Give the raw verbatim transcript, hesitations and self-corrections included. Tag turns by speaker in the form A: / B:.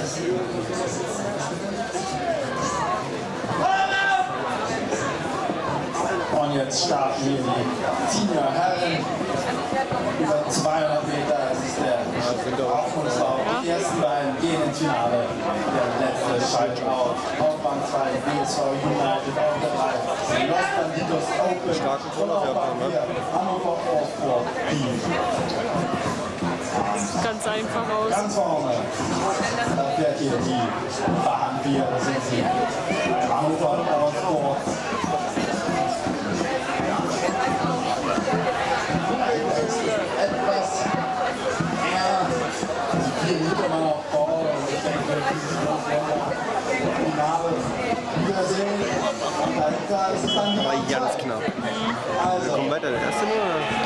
A: Und jetzt starten hier die Senior Herren über zweihundert Meter. Das ist der Auf- und Lauf. Die ersten beiden gehen ins Finale. Der letzte scheidet aus. Auf Bahn zwei, B S V United auf der drei. Los Banditos Open. Und auf Bahn vier, Hannover Off-Sport Team.
B: Ganz einfach aus.
A: Ganz vorne, da fährt hier die Bahn vier, das sind sie. Hannover Off-Sport. Etwas eher, die vier liegt immer noch vor. Und ich denke, die sind noch Finale wiedersehen. Und dahinter ist es dann die
C: Aber ganz knapp.
A: Also,
C: kommen weiter, der erste nur?